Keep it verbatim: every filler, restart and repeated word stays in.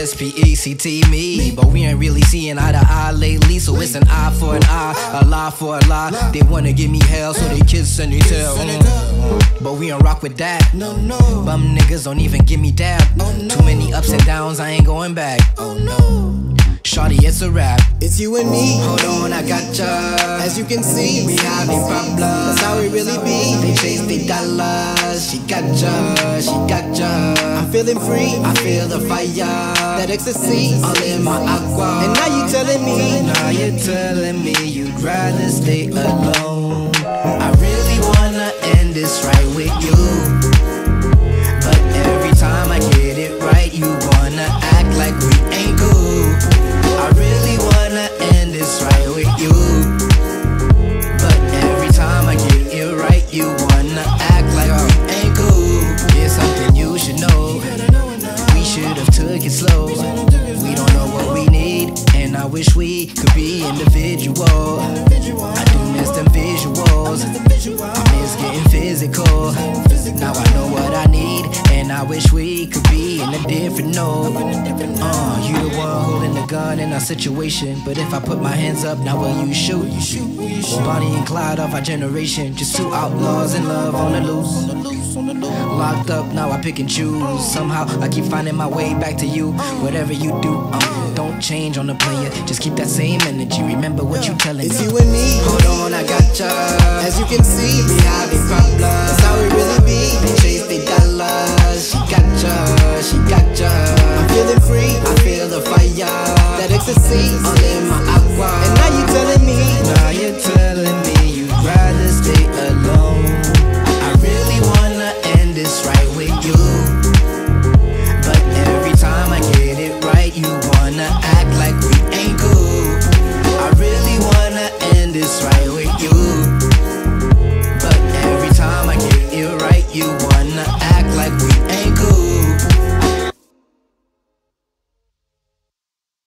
S P E C T, me. But we ain't really seeing eye to eye lately, so it's an eye for an eye, a lie for a lie. They wanna give me hell, so they kiss and they tell. Mm. But we don't rock with that. No, no. Bum niggas don't even give me dab. Oh, no. Too many ups and downs, I ain't going back. Oh no. Shawty, it's a rap. It's you and me. Hold on, I gotcha. As you can see, We having problems. that's how it really be. They chase they dollars. She gotcha, she gotcha. I'm feeling free. I feel the fire, That ecstasy. all in my aqua. And now you telling me. Now you're telling me you'd rather stay alone. I really wanna end this right with you, but every time I get it right, you wanna act like we ain't cool. I really wanna end this right with you, but every time I get it right, you wanna act like we ain't cool. It's something you should know. We should've took it slow. We don't know what we need, and I wish we could be individual. I do miss them visuals. I miss getting physical. Now I know what I need, and I wish we could be in a different note. Uh, you the one holding the gun in our situation, but if I put my hands up, now will you shoot? Bonnie and Clyde of our generation, just two outlaws in love on the loose. Locked up, now I pick and choose. Somehow I keep finding my way back to you. Whatever you do, um, don't change on the player. Just keep that same energy. Remember what you telling It's me. you and me. Hold on, I gotcha. As you can see, We having problems. that's how it really be. They chase they dollars. She gotcha, she gotcha. I'm feeling free. I feel the fire. That ecstasy. all